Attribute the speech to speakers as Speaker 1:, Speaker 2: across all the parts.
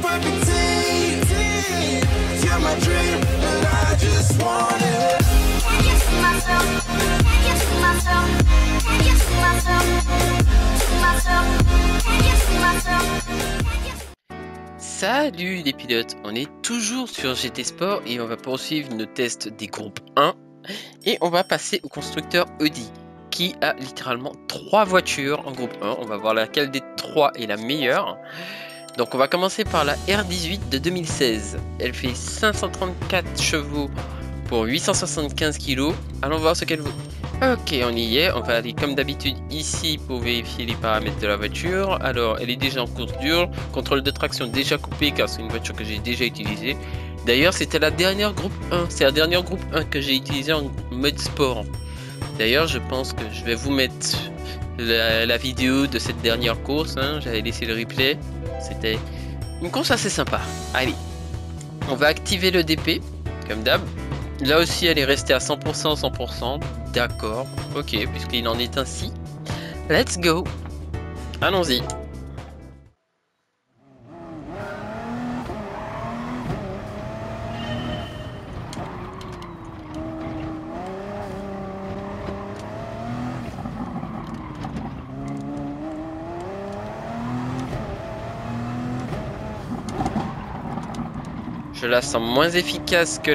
Speaker 1: perfect team. You're my dream, and I just want it. Can't you see myself? Can't you see myself? Can't you see myself? See myself? Can't you see myself?
Speaker 2: Salut les pilotes, on est toujours sur GT Sport et on va poursuivre nos tests des groupes 1 et on va passer au constructeur Audi qui a littéralement 3 voitures en groupe 1. On va voir laquelle des 3 est la meilleure. Donc on va commencer par la R18 de 2016. Elle fait 534 chevaux pour 875 kg. Allons voir ce qu'elle vaut. Ok, on y est. On va aller comme d'habitude ici pour vérifier les paramètres de la voiture. Alors, elle est déjà en course dure. Contrôle de traction déjà coupé car c'est une voiture que j'ai déjà utilisée. D'ailleurs, c'était la dernière groupe 1. C'est la dernière groupe 1 que j'ai utilisée en mode sport. D'ailleurs, je pense que je vais vous mettre la vidéo de cette dernière course. J'avais laissé le replay. C'était une course assez sympa. Allez, on va activer le DP comme d'hab. Là aussi, elle est restée à 100%, 100%. D'accord, ok, puisqu'il en est ainsi. Let's go. Allons-y. Je la sens moins efficace que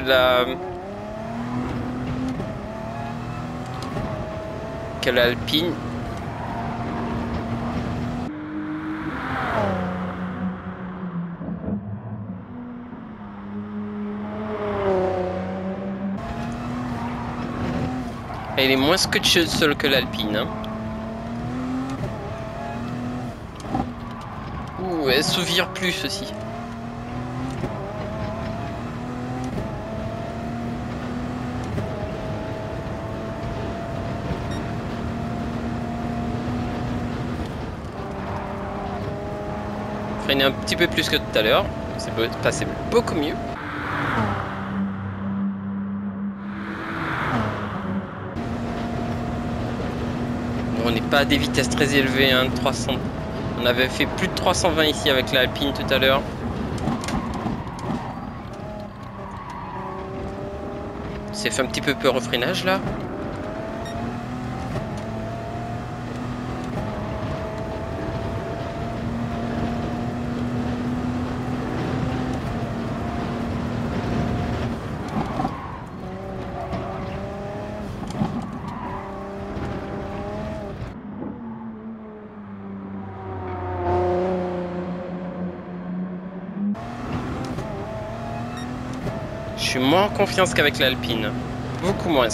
Speaker 2: l'Alpine. Elle est moins scotcheuse seule que l'Alpine. Ouh, elle s'ouvre plus aussi. Freiner un petit peu plus que tout à l'heure, c'est passé beaucoup mieux. On n'est pas à des vitesses très élevées, 300. On avait fait plus de 320 ici avec l'Alpine tout à l'heure. C'est fait un petit peu peur au freinage là. Je suis moins en confiance qu'avec l'Alpine. Beaucoup moins.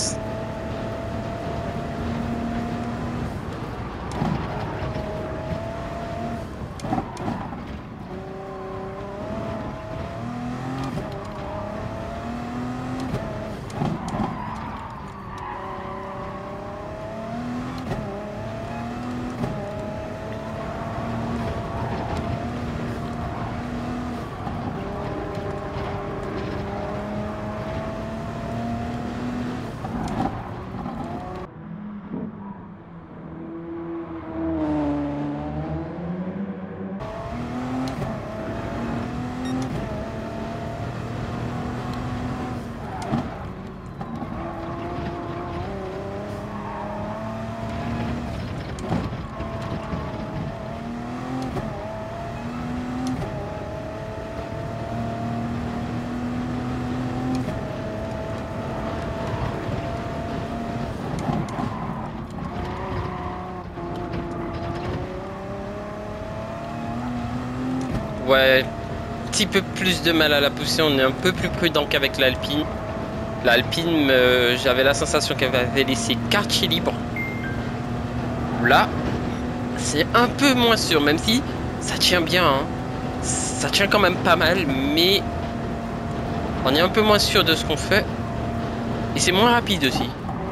Speaker 2: Ouais, un petit peu plus de mal à la pousser, on est un peu plus prudent qu'avec l'Alpine. L'Alpine, j'avais la sensation qu'elle avait laissé quartier libre. Là, c'est un peu moins sûr, même si ça tient bien. Ça tient quand même pas mal, mais on est un peu moins sûr de ce qu'on fait. Et c'est moins rapide aussi.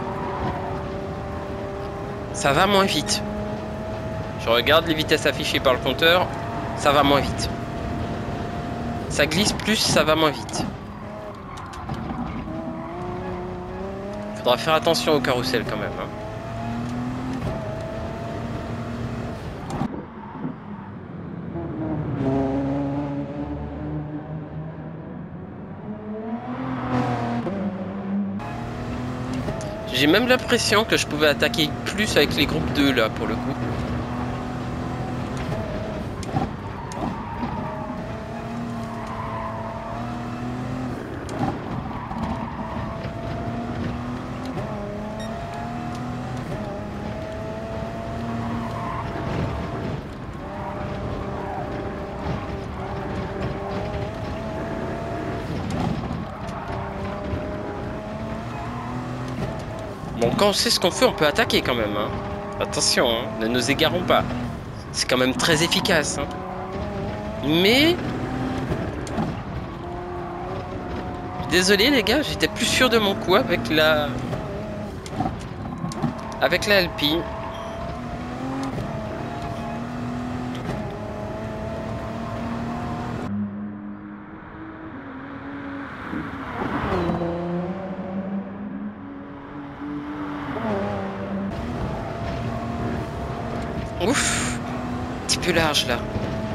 Speaker 2: Ça va moins vite. Je regarde les vitesses affichées par le compteur, ça va moins vite. Ça glisse plus, ça va moins vite. Faudra faire attention au carrousel quand même. J'ai même l'impression que je pouvais attaquer plus avec les groupes 2 là pour le coup. Bon, quand on sait ce qu'on fait, on peut attaquer quand même. Hein. Attention, hein, ne nous égarons pas. C'est quand même très efficace. Hein. Mais... Désolé les gars, j'étais plus sûr de mon coup avec la... Avec la Alpine. Ouf, un petit peu large là.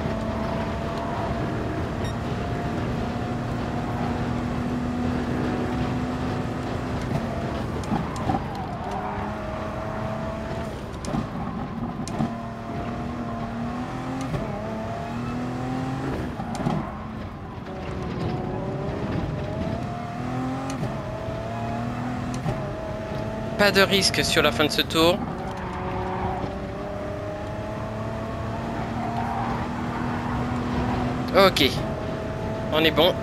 Speaker 2: Pas de risque sur la fin de ce tour. Ok, on est bon.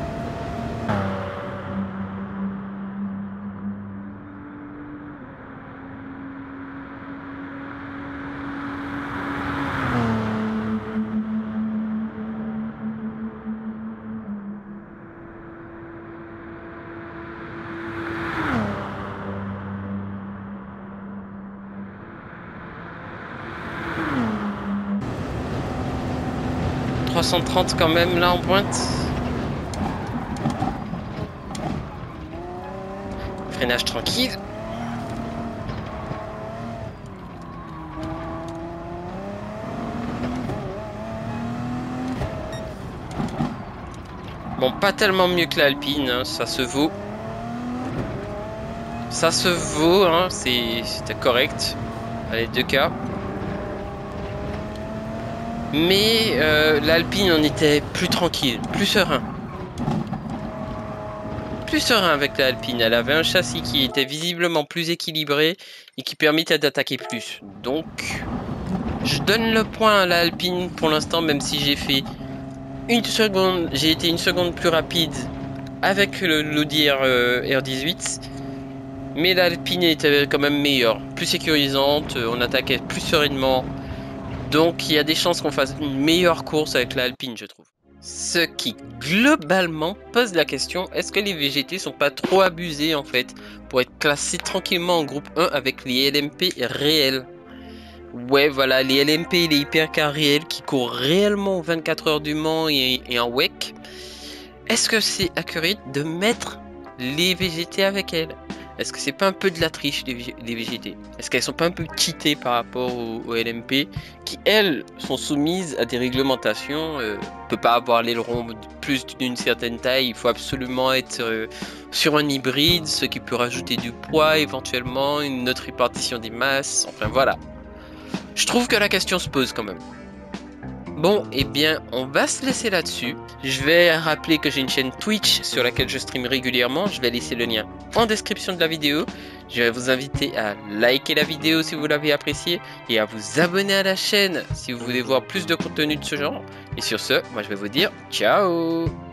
Speaker 2: « 330 quand même là en pointe. Freinage tranquille. Bon, pas tellement mieux que l'Alpine, hein, ça se vaut. Ça se vaut, hein, c'était correct. Allez, 2K. Mais l'Alpine, on était plus tranquille, plus serein. Plus serein avec l'Alpine. Elle avait un châssis qui était visiblement plus équilibré et qui permettait d'attaquer plus. Donc, je donne le point à l'Alpine pour l'instant, même si j'ai fait une seconde, j'ai été une seconde plus rapide avec l'Audi R18. Mais l'Alpine était quand même meilleure, plus sécurisante, on attaquait plus sereinement. Donc il y a des chances qu'on fasse une meilleure course avec l'Alpine, je trouve. Ce qui globalement pose la question, est-ce que les VGT sont pas trop abusés en fait pour être classés tranquillement en groupe 1 avec les LMP réels? Ouais, voilà, les LMP et les hypercars réels qui courent réellement 24 heures du Mans et en WEC. Est-ce que c'est accurate de mettre les VGT avec elles? Est-ce que c'est pas un peu de la triche les VGT? Est-ce qu'elles sont pas un peu cheatées par rapport aux LMP qui elles sont soumises à des réglementations? On peut pas avoir l'aileron de plus d'une certaine taille, il faut absolument être sur un hybride, ce qui peut rajouter du poids éventuellement, une autre répartition des masses, enfin voilà. Je trouve que la question se pose quand même. Bon, eh bien, on va se laisser là-dessus. Je vais rappeler que j'ai une chaîne Twitch sur laquelle je stream régulièrement. Je vais laisser le lien en description de la vidéo. Je vais vous inviter à liker la vidéo si vous l'avez appréciée et à vous abonner à la chaîne si vous voulez voir plus de contenu de ce genre. Et sur ce, moi je vais vous dire ciao!